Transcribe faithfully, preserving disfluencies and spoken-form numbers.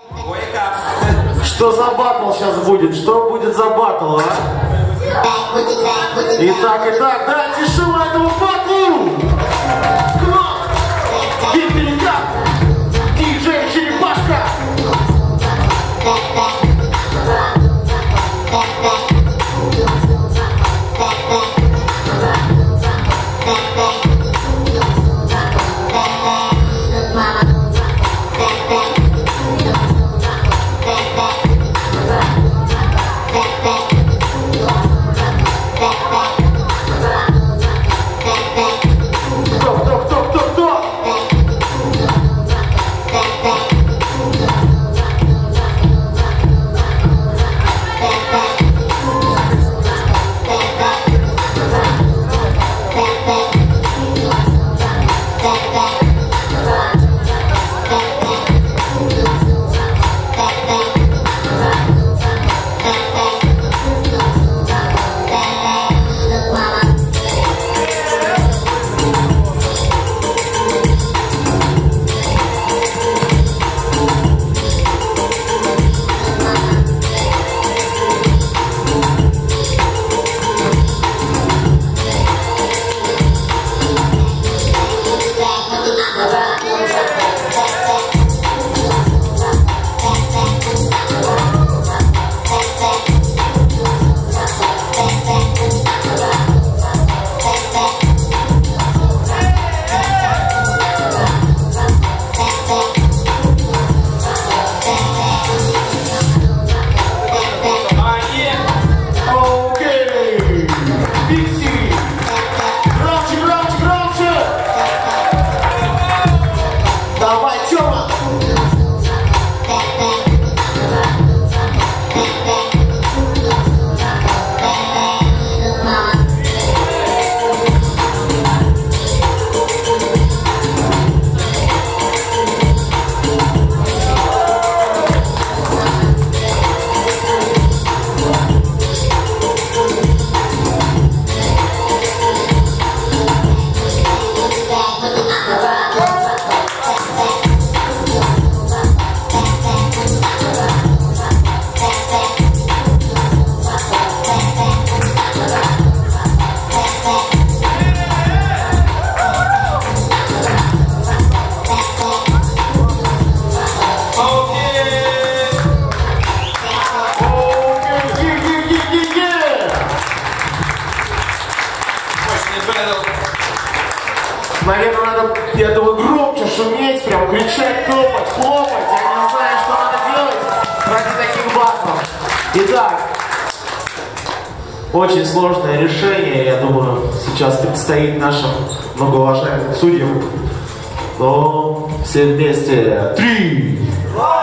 Что за батл сейчас будет? Что будет за батл, а? Итак, итак, да, тишина этому батлу! Гиперикап! Диджей Черепашка! Наверное, надо, я думаю, громче шуметь, прям кричать, топать, хлопать. Я не знаю, что надо делать ради таких батлов. Итак, очень сложное решение, я думаю, сейчас предстоит нашим многоуважаемым судьям. Но все вместе. Три!